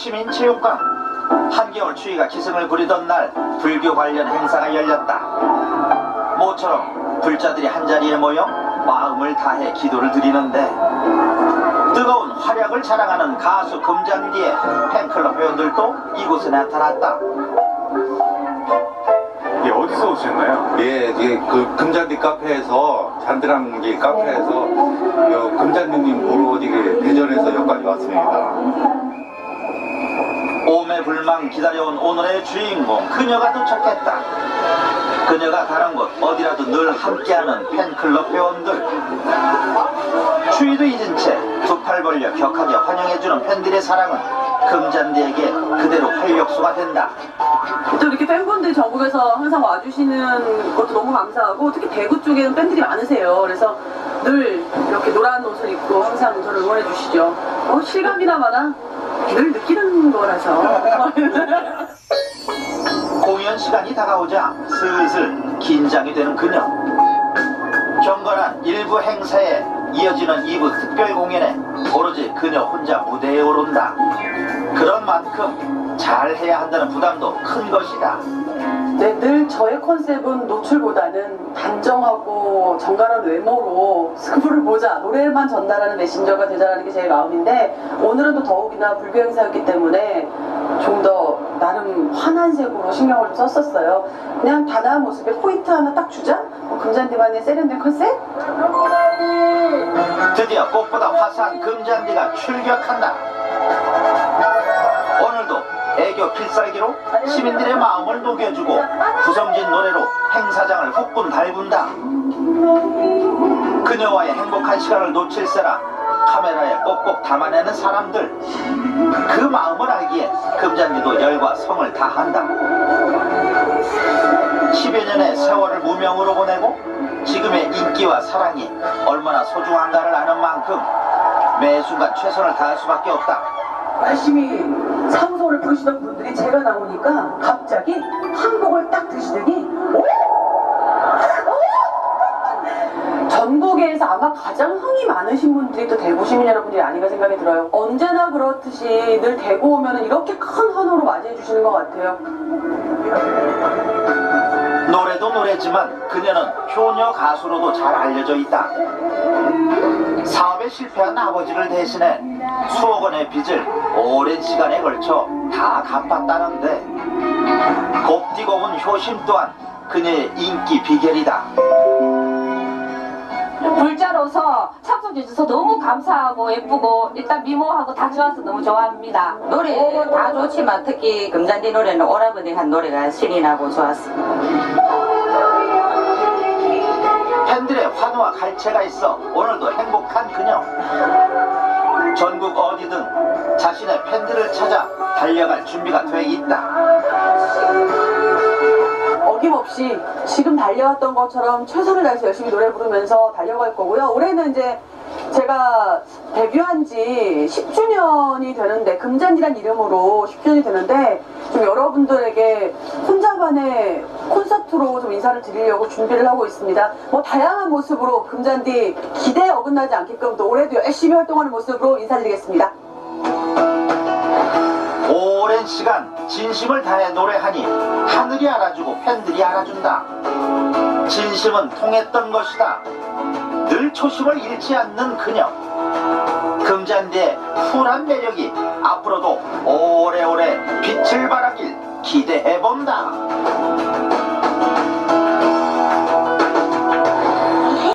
시민체육관. 한겨울 추위가 기승을 부리던 날 불교 관련 행사가 열렸다. 모처럼 불자들이 한자리에 모여 마음을 다해 기도를 드리는데 뜨거운 활약을 자랑하는 가수 금잔디의 팬클럽 회원들도 이곳에 나타났다. 예, 어디서 오셨나요? 예, 그 금잔디 카페에서 잔디랑기 카페에서 금잔디님 보러 대전에서 여기까지 왔습니다. 오매불망 기다려온 오늘의 주인공 그녀가 도착했다. 그녀가 가는 곳 어디라도 늘 함께하는 팬클럽 회원들. 추위도 잊은 채 두 팔 벌려 격하게 환영해주는 팬들의 사랑은 금잔디에게 그대로 활력소가 된다. 또 이렇게 팬분들 전국에서 항상 와주시는 것도 너무 감사하고 특히 대구 쪽에는 팬들이 많으세요. 그래서 늘 이렇게 노란 옷을 입고 항상 저를 응원해 주시죠. 실감이나마나 늘 느끼는 거라서. 공연 시간이 다가오자 슬슬 긴장이 되는 그녀. 경건한 1부 행사에 이어지는 2부 특별 공연에 오로지 그녀 혼자 무대에 오른다. 그런 만큼 잘해야 한다는 부담도 큰 것이다. 네, 늘 저의 컨셉은 노출보다는 단정하고 정갈한 외모로 스크프를 보자, 노래만 전달하는 메신저가 되자라는 게 제 마음인데 오늘은 또 더욱이나 불교 행사였기 때문에 좀 더 나름 환한 색으로 신경을 좀 썼었어요. 그냥 단아한 모습에 포인트 하나 딱 주자? 금잔디만의 세련된 컨셉? 드디어 꽃보다 화사한 금잔디가 출격한다. 오늘도 애교 필살기로 시민들의 마음을 녹여주고 구성진 노래로 행사장을 후끈 달군다. 그녀와의 행복한 시간을 놓칠세라 카메라에 꼭꼭 담아내는 사람들. 그 마음을 알기에 금잔디도 열과 성을 다한다. 10여 년의 세월을 무명으로 보내고 지금의 인기와 사랑이 얼마나 소중한가를 아는 만큼 매 순간 최선을 다할 수밖에 없다. 열심히 사무소를 부르시던 분들이 제가 나오니까 갑자기 한 곡을 딱 드시더니 전국에서 아마 가장 흥이 많으신 분들이 또 대구 시민 여러분들이 아닌가 생각이 들어요. 언제나 그렇듯이 늘 대구 오면 이렇게 큰 환호로 맞이해 주시는 것 같아요. 노래도 노래지만 그녀는 효녀 가수로도 잘 알려져 있다. 사업에 실패한 아버지를 대신해 수억 원의 빚을 오랜 시간에 걸쳐 다 갚았다는데 곱디고 온 효심 또한 그녀의 인기 비결이다. 불자로서 참석해주셔서 너무 감사하고 예쁘고 일단 미모하고 다 좋아서 너무 좋아합니다. 노래 다 좋지만 특히 금잔디 노래는 오라버니 한 노래가 신이 나고 좋았습니다. 팬들의 환호와 갈채가 있어 오늘도 행복한 그녀. 전국 어디든 자신의 팬들을 찾아 달려갈 준비가 돼 있다. 어김없이 지금 달려왔던 것처럼 최선을 다해서 열심히 노래 부르면서 달려갈 거고요. 올해는 이제 제가 데뷔한 지 10주년이 되는데 금잔디란 이름으로 10주년이 되는데 좀 여러분들에게 혼자만의 콘서트로 좀 인사를 드리려고 준비를 하고 있습니다. 뭐 다양한 모습으로 금잔디 기대에 어긋나지 않게끔 또 올해도 열심히 활동하는 모습으로 인사드리겠습니다. 오랜 시간 진심을 다해 노래하니 하늘이 알아주고 팬들이 알아준다. 진심은 통했던 것이다. 늘 초심을 잃지 않는 그녀. 금잔디의 쿨한 매력이 앞으로도 오래오래 빛을 발하길 기대해본다.